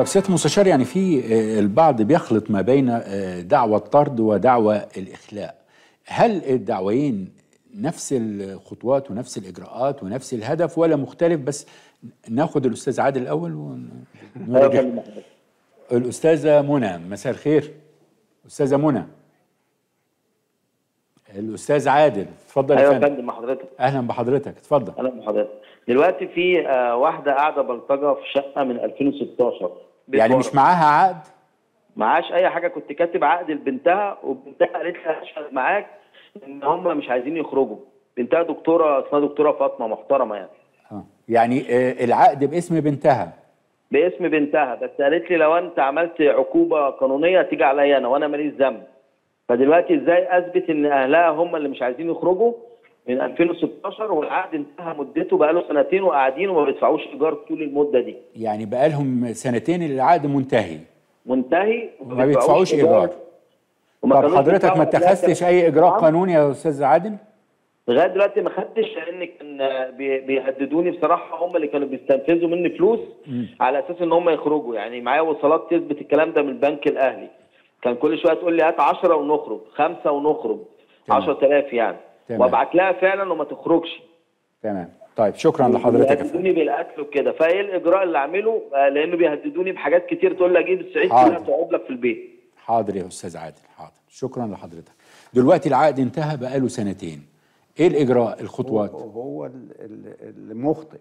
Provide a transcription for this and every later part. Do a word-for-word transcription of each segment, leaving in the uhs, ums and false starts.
طب سيادة المستشار، يعني في البعض بيخلط ما بين دعوى الطرد ودعوى الإخلاء، هل الدعوين نفس الخطوات ونفس الإجراءات ونفس الهدف ولا مختلف؟ بس ناخد الأستاذ عادل الأول ونرجع. الأستاذة منى، مساء الخير. أستاذة منى. الأستاذ عادل، اتفضل. ايوه يا فندم، مع حضرتك. أهلا بحضرتك، اتفضل. اهلا بحضرتك. دلوقتي في آه واحده قاعده بلطجه في شقه من ألفين وستاشر، يعني مش معاها عقد؟ معاش اي حاجه. كنت كاتب عقد لبنتها وبنتها قالت لي اشهد معاك ان هم مش عايزين يخرجوا. بنتها دكتوره اسمها دكتوره فاطمه، محترمه يعني. اه يعني آه العقد باسم بنتها؟ باسم بنتها، بس قالت لي لو انت عملت عقوبه قانونيه تيجي عليا انا وانا ماليش ذنب. فدلوقتي ازاي اثبت ان اهلها هم اللي مش عايزين يخرجوا من ألفين وستاشر والعقد انتهى مدته بقاله سنتين وقاعدين وما بيدفعوش ايجار طول المده دي؟ يعني بقالهم سنتين العقد منتهي منتهي وما بيدفعوش ايجار. طب حضرتك ما اتخذتش اي اجراء قانوني يا استاذ عادل؟ لغايه دلوقتي ما خدتش، لان كان بيهددوني بصراحه. هم اللي كانوا بيستنفذوا مني فلوس م. على اساس ان هم يخرجوا. يعني معايا وصلات تثبت الكلام ده من البنك الاهلي. كان كل شويه تقول لي هات عشرة ونخرج، خمسة ونخرج، عشرة آلاف يعني، وابعت لها فعلا وما تخرجش. تمام. طيب شكرا لحضرتك. بيهددوني بالقتل وكده، فايه الاجراء اللي اعمله؟ لانه بيهددوني بحاجات كتير. تقول لي اجيب السعيد كلها تقعد لك في البيت. حاضر يا استاذ عادل، حاضر. شكرا لحضرتك. دلوقتي العقد انتهى بقاله سنتين، ايه الاجراء، الخطوات؟ هو, هو المخطئ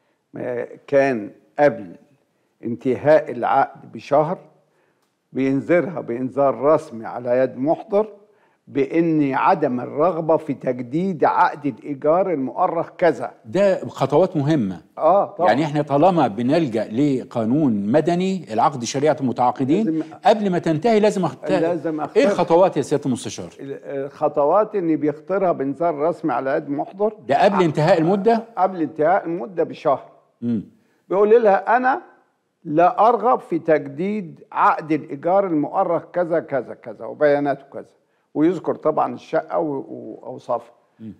كان قبل انتهاء العقد بشهر بينذرها بإنذار رسمي على يد محضر بأن عدم الرغبة في تجديد عقد الإيجار المؤرخ كذا. ده خطوات مهمة. اه طبعا. يعني احنا طالما بنلجأ لقانون مدني العقد شريعة المتعاقدين قبل ما تنتهي لازم اختار. لازم اختار. ايه الخطوات يا سيادة المستشار؟ الخطوات ان بيختارها بإنذار رسمي على يد محضر. ده قبل انتهاء المدة؟ قبل انتهاء المدة بشهر. امم بيقول لها أنا لا أرغب في تجديد عقد الإيجار المؤرخ كذا كذا كذا وبياناته كذا، ويذكر طبعا الشقة وأوصافها.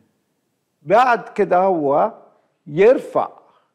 بعد كده هو يرفع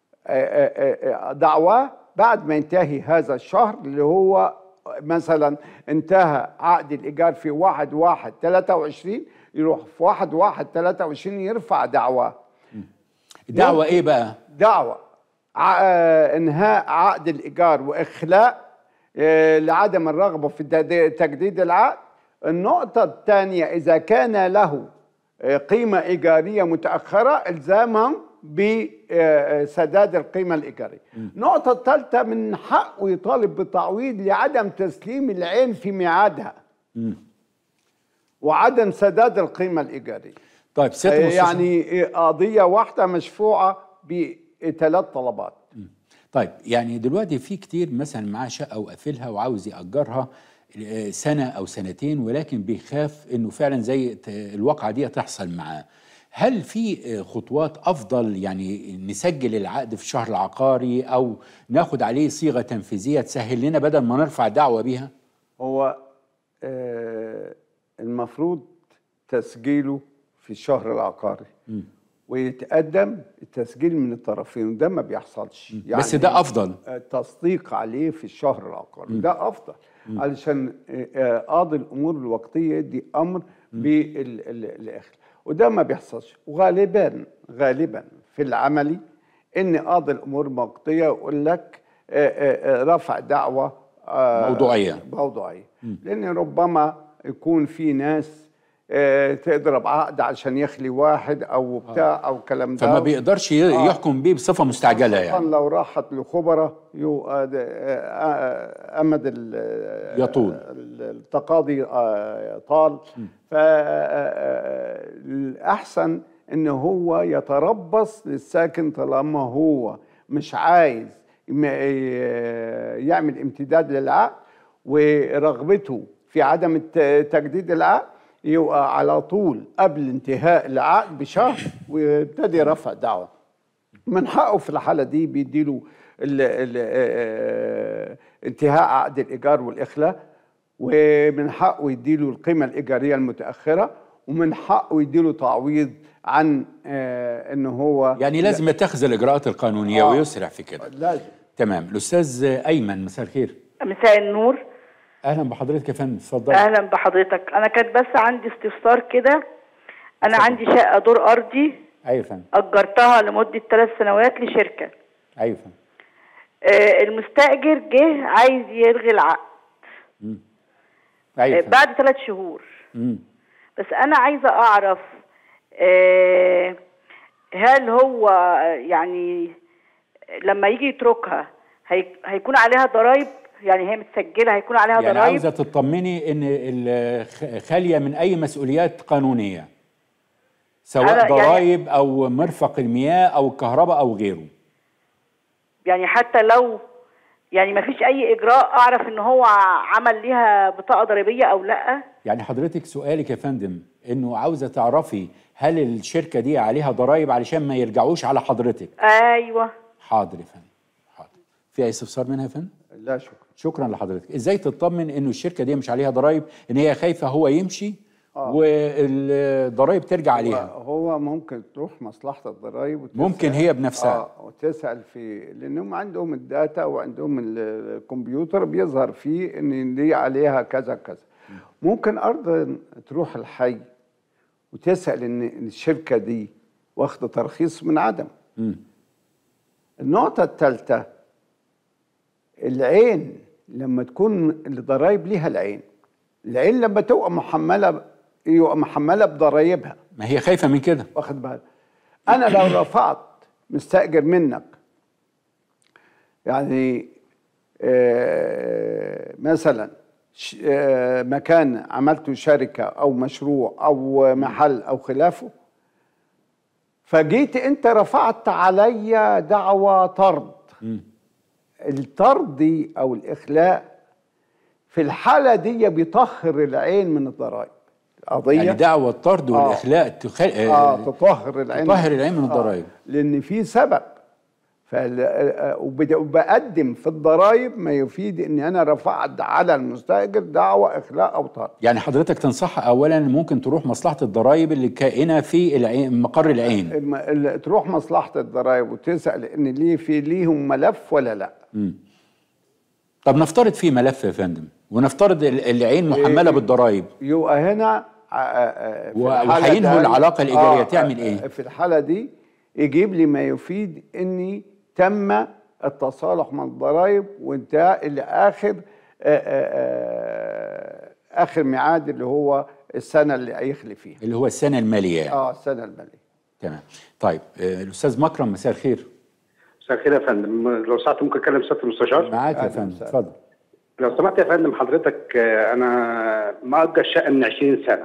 دعواه بعد ما ينتهي هذا الشهر، اللي هو مثلا انتهى عقد الإيجار في واحد واحد تلاتة وعشرين، يروح في واحد واحد تلاتة وعشرين يرفع دعواه. دعوة إيه بقى؟ دعوة انهاء عقد الايجار واخلاء لعدم الرغبه في تجديد العقد. النقطه الثانيه، اذا كان له قيمه ايجاريه متاخره الزامهم بسداد القيمه الايجاريه. النقطه الثالثه، من حقه يطالب بتعويض لعدم تسليم العين في ميعادها م. وعدم سداد القيمه الايجاريه. طيب سيادة يعني قضيه واحده مشفوعه ب ثلاث طلبات. طيب يعني دلوقتي في كتير مثلا معاه شقه وقافلها وعاوز يأجرها سنه او سنتين، ولكن بيخاف انه فعلا زي الواقعه دي تحصل معاه. هل في خطوات افضل؟ يعني نسجل العقد في الشهر العقاري او ناخد عليه صيغه تنفيذيه تسهل لنا بدل ما نرفع دعوه بيها؟ هو آه المفروض تسجيله في الشهر العقاري م. ويتقدم التسجيل من الطرفين، وده ما بيحصلش. يعني بس ده افضل التصديق عليه في الشهر العقاري، ده افضل م. علشان قاضي الامور الوقتيه يدي امر بالاخر، وده ما بيحصلش. وغالبا غالبا في العملي ان قاضي الامور الوقتيه يقول لك رفع دعوه موضوعيه موضوعيه لان ربما يكون في ناس تضرب عقد عشان يخلي واحد او بتاع او كلام ده، فما بيقدرش يحكم بيه بصفه مستعجله. يعني لو راحت لخبراء امد يطول التقاضي طال. فالاحسن ان هو يتربص للساكن طالما هو مش عايز يعمل امتداد للعقد ورغبته في عدم تجديد العقد، يبقى على طول قبل انتهاء العقد بشهر ويبتدي رفع دعوة. من حقه في الحالة دي بيديله انتهاء عقد الإيجار والإخلاء، ومن حقه يديله القيمة الإيجارية المتأخرة، ومن حقه يديله تعويض عن انه هو يعني لازم يتخذ الإجراءات القانونية آه ويسرع في كده. لازم. تمام. الاستاذ ايمن، مساء الخير. مساء النور. اهلا بحضرتك يا فندم، اتفضل. اهلا بحضرتك. انا كانت بس عندي استفسار كده. انا فضل. عندي شقه دور ارضي. ايوه يا فندم. اجرتها لمده ثلاث سنوات لشركه. ايوه يا فندم. آه المستاجر جه عايز يلغي العقد. امم ايوه آه بعد ثلاث شهور. امم بس انا عايزه اعرف آه هل هو يعني لما يجي يتركها هي... هيكون عليها ضرائب؟ يعني هي متسجله هيكون عليها يعني ضرائب؟ عاوزه تطمني ان خاليه من اي مسؤوليات قانونيه، سواء ضرائب يعني او مرفق المياه او الكهرباء او غيره. يعني حتى لو يعني ما فيش اي اجراء اعرف ان هو عمل ليها بطاقه ضريبيه او لا؟ يعني حضرتك سؤالك يا فندم انه عاوزه تعرفي هل الشركه دي عليها ضرائب علشان ما يرجعوش على حضرتك. ايوه. حاضر يا فندم، حاضر. في اي استفسار منها يا فندم؟ لا شكرا. شكرا لحضرتك. ازاي تطمن انه الشركه دي مش عليها ضرائب، ان هي خايفه هو يمشي آه. والضرائب ترجع عليها؟ هو ممكن تروح مصلحه الضرائب ممكن هي بنفسها اه وتسال في، لانهم عندهم الداتا وعندهم الكمبيوتر بيظهر فيه ان دي عليها كذا كذا. ممكن ارض تروح الحي وتسال ان الشركه دي واخده ترخيص من عدم. م. النقطه الثالثه، العين لما تكون الضرائب ليها العين، العين لما تبقى محمله يبقى محمله بضرايبها. ما هي خايفه من كده. واخد بالك؟ انا لو رفعت مستاجر منك يعني آه مثلا آه مكان عملته شركه او مشروع او محل او خلافه، فجيت انت رفعت عليا دعوى طرد. م. الطرد دي او الاخلاء في الحاله دي بيطهر العين من الضرائب. القضيه يعني دعوى الطرد والاخلاء آه. تخل... اه تطهر العين تطهر العين من الضرائب. آه. لان في سبب، وبقدم في الضرائب ما يفيد ان انا رفعت على المستاجر دعوى اخلاء او طرد. يعني حضرتك تنصح اولا ممكن تروح مصلحه الضرائب اللي كائنه في العين، مقر العين، تروح مصلحه الضرائب وتسال ان ليه في ليهم ملف ولا لا. امم طب نفترض في ملف يا فندم، ونفترض العين محمله بالضرائب، يبقى هنا وهينهوا العلاقه الايجاريه آه تعمل ايه؟ في الحاله دي يجيب لي ما يفيد اني تم التصالح مع الضرائب وانتهاء لاخر اخر ميعاد اللي هو السنه اللي هيخلي فيها، اللي هو السنه الماليه. اه السنه الماليه. تمام. طيب آه الاستاذ مكرم، مساء الخير. مساء الخير يا فندم. لو سمحت ممكن اكلم سياده المستشار؟ معاك يا فندم، اتفضل. لو سمحت يا فندم، حضرتك انا مأجر شقه من عشرين سنه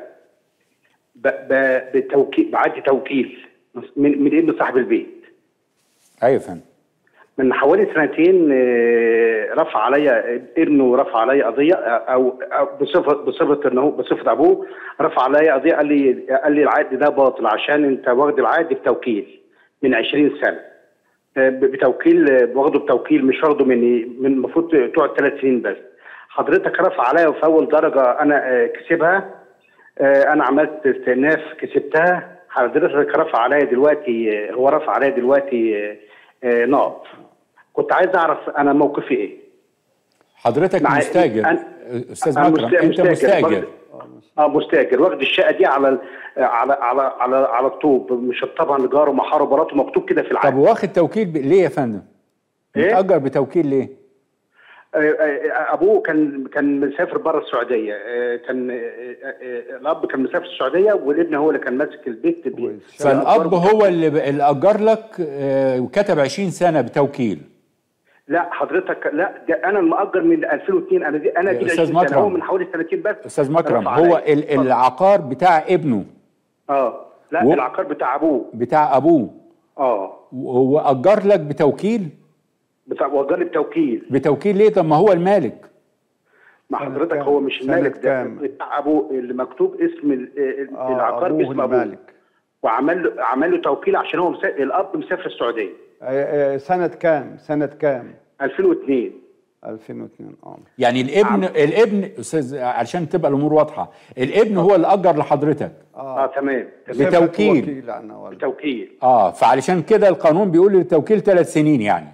بتوكيل، بعدي توكيل من من ابن صاحب البيت. ايوه يا فندم. من حوالي سنتين رفع عليا ابنه، رفع عليا قضيه او بصفه بصفه انه بصفه ابوه رفع عليا قضيه، قال لي قال لي العقد ده باطل عشان انت واخد العقد بتوكيل من عشرين سنه، بتوكيل واخده بتوكيل مش واخده مني، من المفروض تقعد ثلاث سنين بس. حضرتك رفع عليا وفي اول درجه انا كسبها، انا عملت استئناف كسبتها. حضرتك رفع عليا دلوقتي، هو رفع عليا دلوقتي نقط. كنت عايز اعرف انا موقفي ايه. حضرتك مستاجر أن... استاذ مكرم؟ انت مستاجر؟ اه مستاجر، واخد الشقه دي على على على على, على الطوب، مش طبعا ايجار ومحار وبراط ومكتوب كده في العقد. طب واخد توكيل ب... ليه يا فندم؟ إيه؟ متأجر بتوكيل ليه؟ ابوه كان كان مسافر بره السعوديه، كان الاب كان مسافر السعوديه والابن هو اللي كان ماسك البيت. فالاب هو اللي اللي اجر لك وكتب عشرين سنه بتوكيل؟ لا حضرتك، لا ده انا المأجر من ألفين واثنين. انا دي انا دي استاذ مكرم، هو من حوالي سنتين بس. استاذ مكرم، هو العقار بتاع ابنه؟ اه لا و... العقار بتاع ابوه. بتاع ابوه اه. وهو اجر لك بتوكيل؟ بتاع وجالي بتوكيل. بتوكيل ليه؟ طب ما هو المالك. ما حضرتك هو مش المالك، ده بتاع ابوه اللي مكتوب اسم آه العقار باسم ابوه المالك. وعمل له عمل له توكيل عشان هو مسا... الاب مسافر السعوديه. سنه كام؟ سنه كام؟ ألفين واثنين. ألفين واثنين اه. يعني الابن عم. الابن استاذ عشان تبقى الامور واضحه، الابن هو اللي اجر لحضرتك؟ اه, آه تمام. بتوكيل. بتوكيل. اه فعلشان كده القانون بيقول التوكيل ثلاث سنين يعني.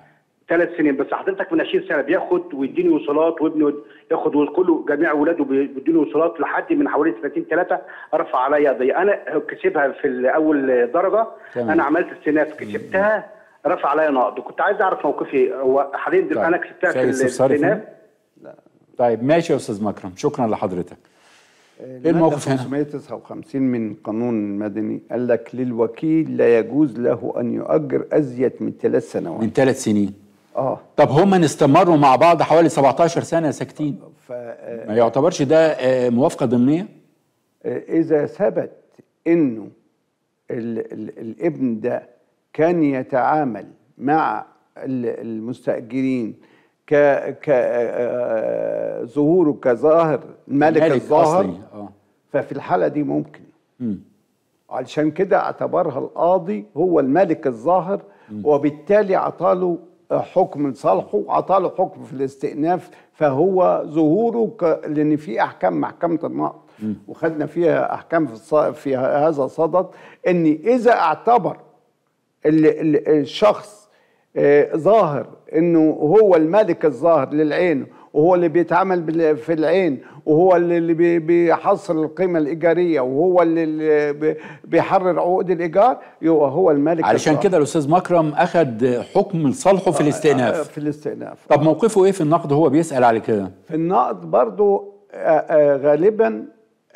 ثلاث سنين بس. حضرتك من عشرين سنه بياخد ويديني وصولات، وابنه ياخد، وكله جميع اولاده بيديني وصولات لحد من حوالي سنتين ثلاثه رفع عليا قضيه. انا كسبها في اول درجه. تمام. انا عملت استئناف كسبتها، رفع عليا نقد، وكنت عايز اعرف موقفي. هو حاليا انا كسبتها في الاستئناف. طيب ماشي يا استاذ مكرم، شكرا لحضرتك. ايه الموقف هنا؟ خمسمائة وتسعة وخمسين من القانون المدني قال لك للوكيل لا يجوز له ان يؤجر ازيد من ثلاث سنوات. من ثلاث سنين. اه طب هم استمروا مع بعض حوالي سبعتاشر سنه ساكتين. ف... ما يعتبرش ده موافقه ضمنيه؟ اذا ثبت انه ال ال الابن ده كان يتعامل مع المستاجرين ك ك ظهوره كظاهر المالك الظاهر، آه. ففي الحاله دي ممكن. م. علشان كده اعتبرها القاضي هو المالك الظاهر، م. وبالتالي عطاله حكم لصالحه، عطاله حكم في الاستئناف، فهو ظهوره ك... لان في احكام محكمه النقض وخدنا فيها احكام في, الص... في هذا الصدد، ان اذا اعتبر ال... ال... الشخص آه ظاهر انه هو المالك الظاهر للعين، وهو اللي بيتعامل في العين، وهو اللي بيحصل القيمه الايجاريه، وهو اللي بيحرر عقود الايجار، يبقى هو المالك. علشان كده الاستاذ مكرم اخذ حكم لصالحه في الاستئناف. في الاستئناف. طب موقفه ايه في النقد؟ هو بيسال على كده. في النقد برضو غالبا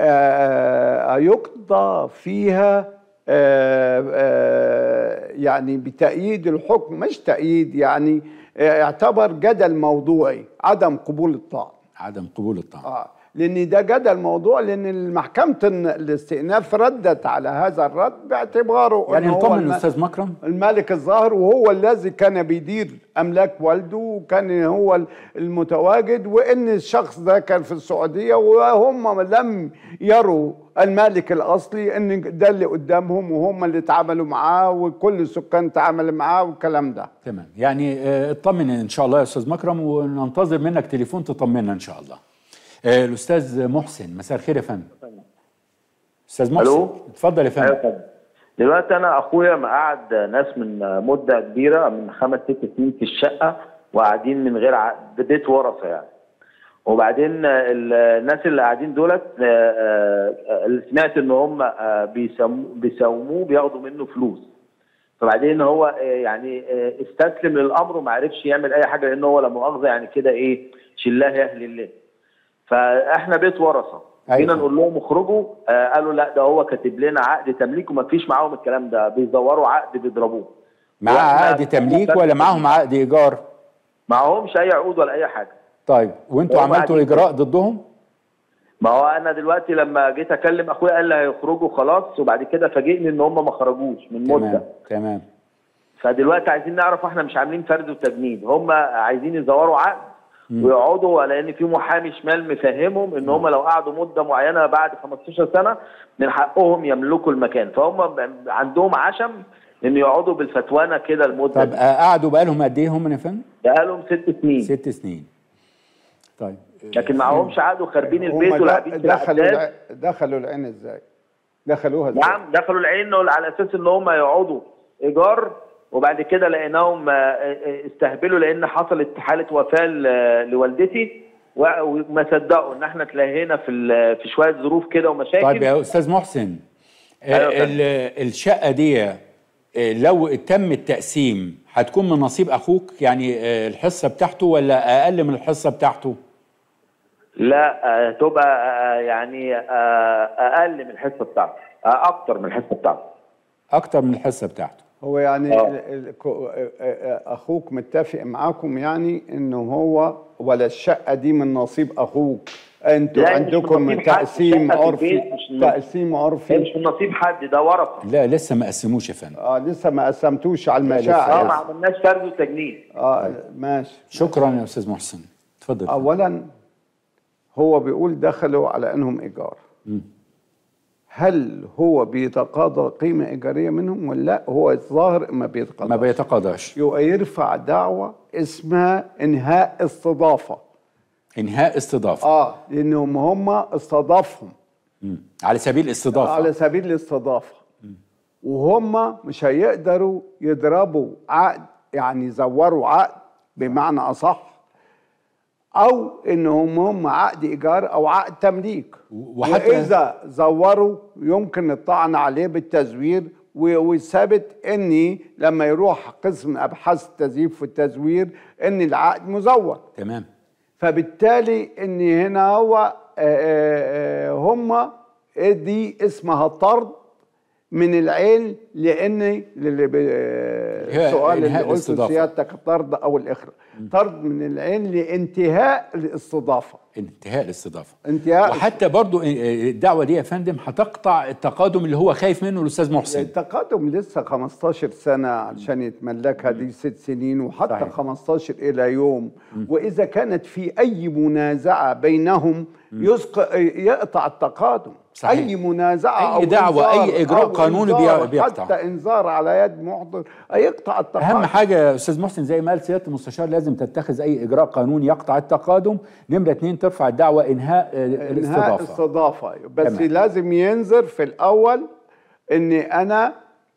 يقضى فيها يعني بتأييد الحكم، مش تأييد، يعني يعتبر جدل موضوعي عدم قبول الطعن. عدم قبول الطعن. اه لان ده جدل موضوع، لان محكمه الاستئناف ردت على هذا الرد باعتباره يعني نطمن الاستاذ مكرم المالك الظاهر، وهو الذي كان بيدير املاك والده، وكان هو المتواجد، وان الشخص ده كان في السعوديه، وهم لم يروا المالك الاصلي ان ده اللي قدامهم، وهم اللي تعاملوا معاه، وكل السكان تعامل معاه والكلام ده. تمام. يعني اطمن ان شاء الله يا استاذ مكرم، وننتظر منك تليفون تطمنا ان شاء الله. الاستاذ محسن، مساء الخير يا فندم. استاذ محسن. الو، اتفضل يا فندم. ايوه. دلوقتي انا اخويا مقعد ناس من مده كبيره من خمس ست سنين في الشقه، وقاعدين من غير عقد، بيت ورثه يعني. وبعدين الناس اللي قاعدين دولت سمعت ان هم بيساوموه، بياخدوا منه فلوس. فبعدين هو يعني استسلم للامر وما عرفش يعمل اي حاجه، لان هو لا مؤاخذه يعني كده ايه، شلاه يا اهل الله. فاحنا بيت ورثه، جينا نقول لهم اخرجوا، آه قالوا لا ده هو كاتب لنا عقد تمليك، وما فيش معاهم الكلام ده، بيزوروا عقد بيضربوه. معاه عقد تمليك ولا معاهم عقد ايجار؟ معاهمش اي عقود ولا اي حاجه. طيب وانتوا عملتوا اجراء ضدهم؟ ما هو انا دلوقتي لما جيت اكلم اخويا قال لي هيخرجوا خلاص، وبعد كده فاجئني ان هم ما خرجوش من مده. تمام تمام. فدلوقتي عايزين نعرف، احنا مش عاملين فرد وتجنيد، هم عايزين يزوروا عقد ويقعدوا، لان في محامي شمال مفهمهم ان هم لو قعدوا مده معينه بعد خمستاشر سنه من حقهم يملكوا المكان، فهم عندهم عشم ان يقعدوا بالفتوانه كده المده. طب قعدوا بقالهم قد ايه هم يا فندم؟ بقالهم ست سنين. ست سنين. طيب لكن معهمش عقد، وخاربين البيت ولاعبين في دخلوا دخلوا العين ازاي؟ دخلوها ازاي؟ نعم دخلوا العين على اساس ان هم يقعدوا ايجار، وبعد كده لقيناهم استهبلوا، لان حصلت حاله وفاه لوالدتي، وما صدقوا ان احنا اتلهينا في في شويه ظروف كده ومشاكل. طيب يا استاذ محسن، الشقه دي لو تم التقسيم هتكون من نصيب اخوك، يعني الحصه بتاعته ولا اقل من الحصه بتاعته؟ لا تبقى يعني اقل من الحصه بتاعته، اكتر من الحصه بتاعته. اكتر من الحصه بتاعته. هو يعني أوه. اخوك متفق معاكم يعني انه هو، ولا الشقه دي من نصيب اخوك؟ انتوا عندكم تقسيم عرفي؟ تقسيم عرفي مش من نصيب حد، ده ورثه. لا لسه ما قسموش يا فندم. اه لسه ما قسمتوش على المشاعر. اه ما عملناش فرد وتجنيد. اه ماشي. شكرا يا استاذ محسن، اتفضل. اولا هو بيقول دخلوا على انهم ايجار. م. هل هو بيتقاضى قيمة إيجارية منهم ولا لا؟ هو الظاهر ما بيتقاضاش. ما بيتقاضاش. يبقى يرفع دعوة اسمها إنهاء استضافة. إنهاء استضافة. آه لأنهم هم استضافهم. مم. على سبيل الاستضافة. على سبيل الاستضافة. مم. وهم مش هيقدروا يضربوا عقد، يعني يزوروا عقد بمعنى اصح، او انهم هم عقد ايجار او عقد تمليك، وحتى واذا زوروا يمكن الطعن عليه بالتزوير، وثابت اني لما يروح قسم ابحاث التزييف والتزوير ان العقد مزور. تمام. فبالتالي ان هنا هو هم دي اسمها طرد من العين، لان السؤال اللي قلته سيادتك طرد او الاخراج، طرد من العين لانتهاء الاستضافه. انتهاء الاستضافه. انتهاء وحتى برضو الدعوه دي يا فندم هتقطع التقادم اللي هو خايف منه الاستاذ محسن. التقادم لسه خمستاشر سنه عشان يتملكها، دي ست سنين وحتى صحيح. خمستاشر الى يوم. م. واذا كانت في اي منازعه بينهم يسق... يقطع التقادم. صحيح. اي منازعه اي دعوه أو اي اجراء قانوني بيقطع، حتى انذار على يد محضر يقطع التقادم. اهم حاجه يا استاذ محسن زي ما قال سياده المستشار لازم تتخذ اي اجراء قانوني يقطع التقادم. نمره اتنين ترفع الدعوه انهاء الاستضافه. انهاء الاستضافه بس تمام. لازم ينذر في الاول اني انا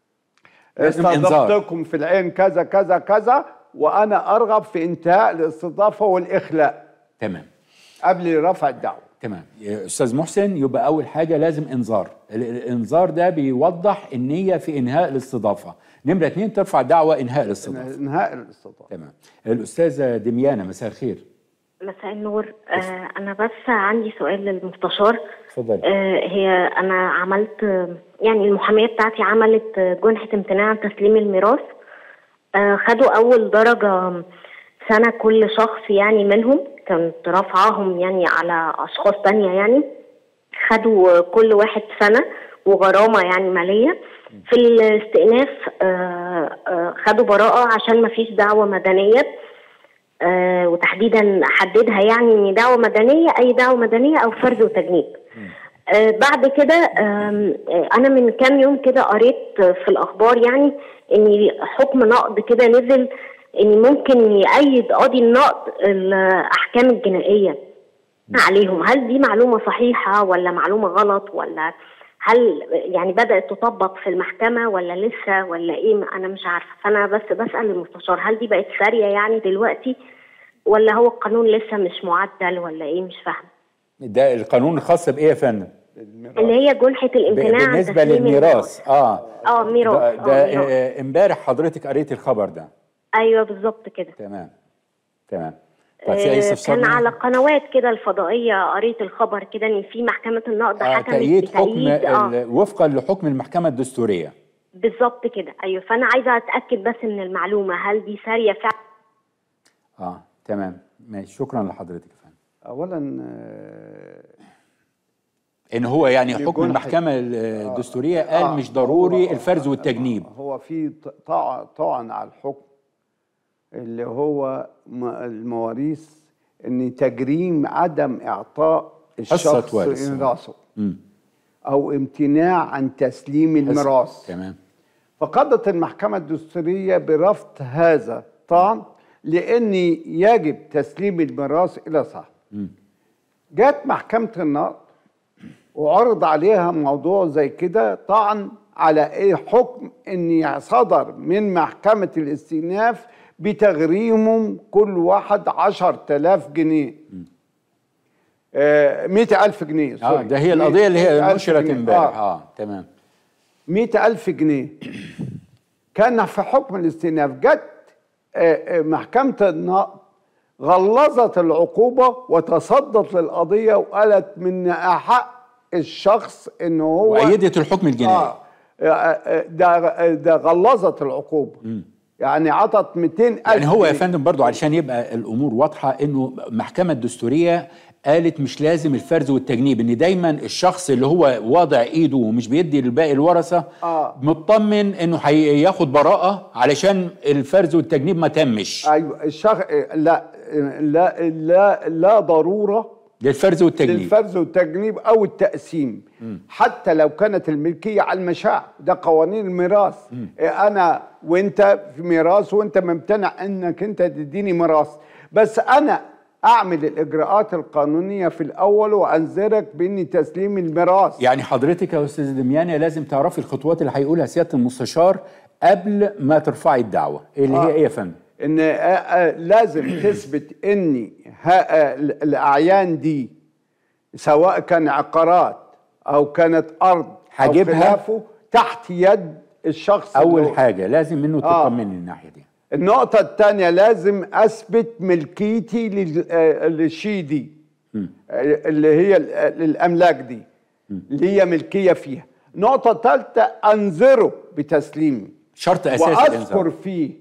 استضفتكم في العين كذا كذا كذا، وانا ارغب في انتهاء الاستضافه والاخلاء. تمام. قبل رفع الدعوه. تمام. يا استاذ محسن، يبقى اول حاجه لازم انذار، الانذار ده بيوضح النيه في انهاء الاستضافه. نمره اتنين ترفع دعوه انهاء الاستضافه. انهاء الاستضافه. تمام. الاستاذه دميانه، مساء الخير. مساء النور. آه انا بس عندي سؤال للمستشار. اتفضلي. آه هي انا عملت، يعني المحاميه بتاعتي عملت جنحه امتناع عن تسليم الميراث. آه خدوا اول درجه سنه كل شخص يعني منهم، كانت رافعاهم يعني على اشخاص تانية، يعني خدوا كل واحد سنه وغرامه يعني ماليه. في الاستئناف آه آه خدوا براءه عشان ما فيش دعوه مدنيه. آه وتحديدا حددها يعني ان دعوه مدنيه اي دعوه مدنيه او فرز وتجنيب. آه بعد كده آه انا من كام يوم كده قريت في الاخبار يعني ان حكم نقض كده نزل ان ممكن يأيد قاضي النقض الاحكام الجنائيه عليهم. هل دي معلومه صحيحه ولا معلومه غلط، ولا هل يعني بدأت تطبق في المحكمة ولا لسه ولا ايه؟ انا مش عارفة. فانا بس بسأل المستشار هل دي بقت سارية يعني دلوقتي، ولا هو القانون لسه مش معدل ولا ايه؟ مش فاهمة. ده القانون الخاص بايه يا فندم؟ اللي هي جنحة الامتناع بالنسبة للميراث. اه اه ميراث. ده امبارح حضرتك قريت الخبر ده؟ ايوه بالظبط كده. تمام تمام. طيب في اي استفسار؟ كان على قنوات كده الفضائيه قريت الخبر كده ان في محكمه النقض آه حكمت تأييد حكم آه. وفقا لحكم المحكمه الدستوريه. بالظبط كده. ايوه. فانا عايزه اتاكد بس من المعلومه، هل دي ساريه فعلا؟ اه تمام ماشي. شكرا لحضرتك يا فندم. اولا آه ان هو يعني حكم المحكمه الدستوريه قال آه مش ضروري هو الفرز والتجنيب. هو في طعن على الحكم اللي هو المواريث، ان تجريم عدم اعطاء الشخص ميراثه او امتناع عن تسليم الميراث. تمام. فقضت المحكمه الدستوريه برفض هذا طعن، لان يجب تسليم الميراث الى صاحبه. جت محكمه النقض وعرض عليها موضوع زي كده، طعن على ايه حكم ان صدر من محكمه الاستئناف بتغريمهم كل واحد عشر تلاف جنيه، آه مئة ألف جنيه. اه ده هي القضية اللي هي نشرت امبارح. اه, آه تمام. مئة ألف جنيه كان في حكم الاستئناف. جت آه محكمة النقض غلظت العقوبة وتصدت للقضية وقالت من أحق الشخص إنه هو وأيدت الحكم الجنائي. آه ده ده غلظت العقوبة. م. يعني عطت مئتين ألف. يعني هو يا فندم برضو علشان يبقى الامور واضحه، انه المحكمه الدستوريه قالت مش لازم الفرز والتجنيب، ان دايما الشخص اللي هو واضع ايده ومش بيدي للباقي الورثه آه. مطمن انه هياخد براءه علشان الفرز والتجنيب ما تمش. ايوه الشخص لا لا لا لا ضروره للفرز والتجنيب للفرز والتجنيب او التقسيم. م. حتى لو كانت الملكيه على المشاع، ده قوانين الميراث. انا وانت في ميراث وانت ممتنع انك انت تديني ميراث، بس انا اعمل الاجراءات القانونيه في الاول وانذرك باني تسليم الميراث. يعني حضرتك يا استاذ دميانه لازم تعرفي الخطوات اللي هيقولها سياده المستشار قبل ما ترفعي الدعوه اللي آه. هي ايه يا فندم؟ ان لازم تثبت ان الاعيان دي سواء كان عقارات او كانت ارض او خلافه تحت يد الشخص. اول حاجه لازم منه آه. تطمن الناحيه دي. النقطه الثانيه لازم اثبت ملكيتي للشي دي اللي هي الاملاك دي اللي هي ملكيه فيها. النقطه الثالثه انذره بتسليمي، شرط اساسي واذكر فيه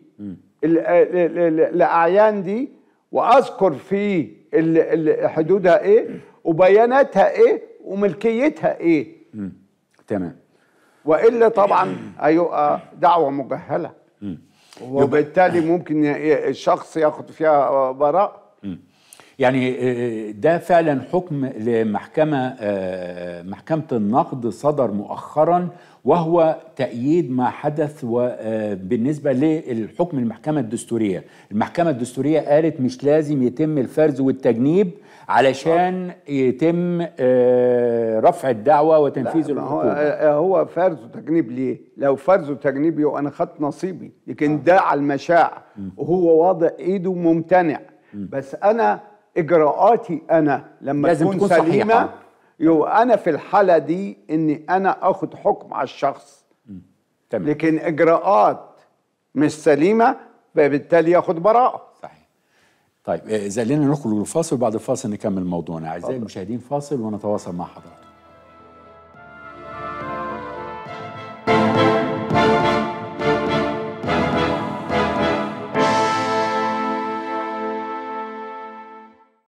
الاعيان دي، واذكر فيه حدودها ايه وبياناتها ايه وملكيتها ايه. مم. تمام. والا طبعا هيبقى دعوه مجهله وبالتالي ممكن الشخص ياخد فيها براءه. يعني ده فعلا حكم لمحكمة محكمة النقد صدر مؤخرا، وهو تأييد ما حدث بالنسبة للحكم المحكمة الدستورية. المحكمة الدستورية قالت مش لازم يتم الفرز والتجنيب علشان يتم رفع الدعوة وتنفيذ الحكومة. هو فرز وتجنيب ليه؟ لو فرز وتجنيب يبقى أنا خدت نصيبي، لكن ده على المشاع وهو واضع إيده ممتنع. بس أنا إجراءاتي أنا لما تكون سليمة يبقى أنا في الحالة دي إني أنا أخد حكم على الشخص. تمام. لكن إجراءات مش سليمة فبالتالي ياخد براءة. صحيح. طيب إذا لنا نخرج للفاصل، بعد الفاصل نكمل موضوعنا. أعزائي المشاهدين فاصل ونتواصل مع حضراتكم.